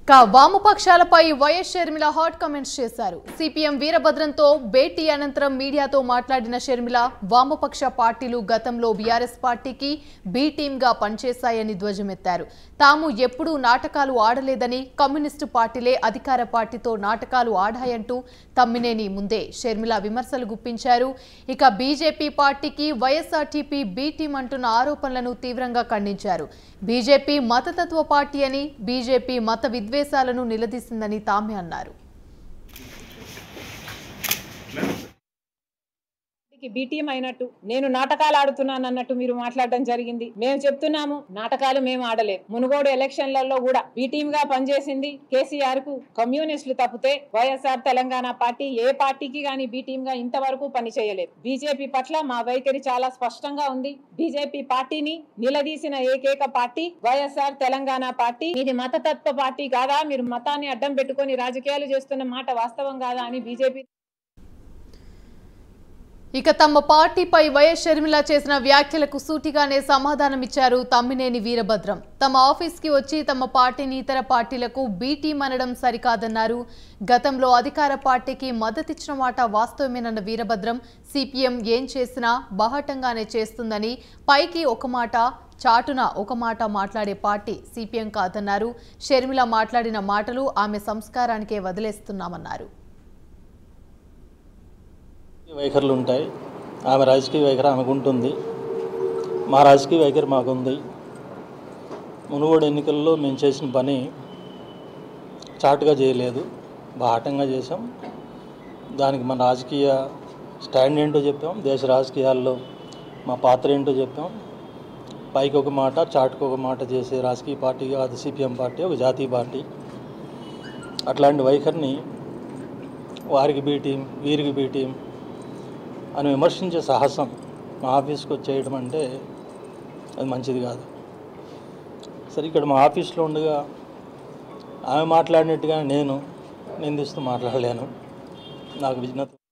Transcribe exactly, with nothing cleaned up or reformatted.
కా వామపక్షాలపై YS Sharmila hot comments చేశారు. సిపిఎం వీరభద్రంతో భేటీ అనంతరం మీడియాతో మాట్లాడిన షర్మిల వామపక్ష పార్టీలు గతంలో బీఆర్ఎస్ పార్టీకి బి టీమ్గా పనిచేశాయని ధ్వజమెత్తారు. తాము ఎప్పుడూ నాటకాలు ఆడలేదని, కమ్యూనిస్టు పార్టీలే అధికార పార్టీతో నాటకాలు ఆడాయంటూ తమ్మినేని ముందే షర్మిల విమర్శలు గుప్పించారు. ఇక బీజేపీ పార్టీకి వైఎస్ఆర్టీపీ బి టీం అంటున్న ఆరోపణలను తీవ్రంగా ఖండించారు. బీజేపీ మతతత్వ పార్టీ అని, బీజేపీ మత విద్వేషాలను నిలదీసిందని తామే అన్నారు. బీటీఎం అయినట్టు నేను నాటకాలు ఆడుతున్నాను అన్నట్టు మీరు మాట్లాడడం జరిగింది. మేము చెప్తున్నాము నాటకాలు మేము ఆడలేదు. మునుగోడు ఎలక్షన్లలో కూడా బీటీఎం గా పనిచేసింది కేసీఆర్ కు కమ్యూనిస్టులు తప్పితే వైఎస్ఆర్ తెలంగాణ పార్టీ ఏ పార్టీకి గానీ బీటీఎం గా ఇంతవరకు పని చేయలేదు. బీజేపీ పట్ల మా వైఖరి చాలా స్పష్టంగా ఉంది. బీజేపీ పార్టీని నిలదీసిన ఏకైక పార్టీ వైఎస్ఆర్ తెలంగాణ పార్టీ. ఇది మతతత్వ పార్టీ కాదా, మీరు మతాన్ని అడ్డం పెట్టుకొని రాజకీయాలు చేస్తున్న మాట వాస్తవం కాదా అని బీజేపీ. ఇక తమ పార్టీపై వైఎస్ షర్మిల చేసిన వ్యాఖ్యలకు సూటిగానే సమాధానమిచ్చారు తమ్మినేని వీరభద్రం. తమ ఆఫీస్కి వచ్చి తమ పార్టీని ఇతర పార్టీలకు బి టీం అనడం సరికాదన్నారు. గతంలో అధికార పార్టీకి మద్దతిచ్చిన మాట వాస్తవమేనన్న వీరభద్రం, సిపిఎం ఏం చేసినా బాహటంగానే చేస్తుందని, పైకి ఒక మాట చాటున ఒక మాట మాట్లాడే పార్టీ సిపిఎం కాదన్నారు. షర్మిల మాట్లాడిన మాటలు ఆమె సంస్కారానికే వదిలేస్తున్నామన్నారు. వైఖరులు ఉంటాయి. ఆమె రాజకీయ వైఖరి ఆమెకు ఉంటుంది, మా రాజకీయ వైఖరి మాకుంది. మునుగోడు ఎన్నికల్లో మేము చేసిన పని చాటుగా చేయలేదు, బాహటంగా చేసాం. దానికి మన రాజకీయ స్టాండ్ ఏంటో చెప్పాం, దేశ రాజకీయాల్లో మా పాత్ర ఏంటో చెప్పాం. పైకి ఒక మాట చాటుకు ఒక మాట చేసే రాజకీయ పార్టీ కాదు సిపిఎం పార్టీ, ఒక జాతీయ పార్టీ. అట్లాంటి వైఖరిని వారికి బీ టీం వీరికి బీ టీం అని విమర్శించే సాహసం మా ఆఫీస్కి వచ్చేయడం అంటే అది మంచిది కాదు. సరే, ఇక్కడ మా ఆఫీస్లో ఉండగా ఆమె మాట్లాడినట్టుగా నేను నిందిస్తూ మాట్లాడలేను. నాకు విజ్ఞత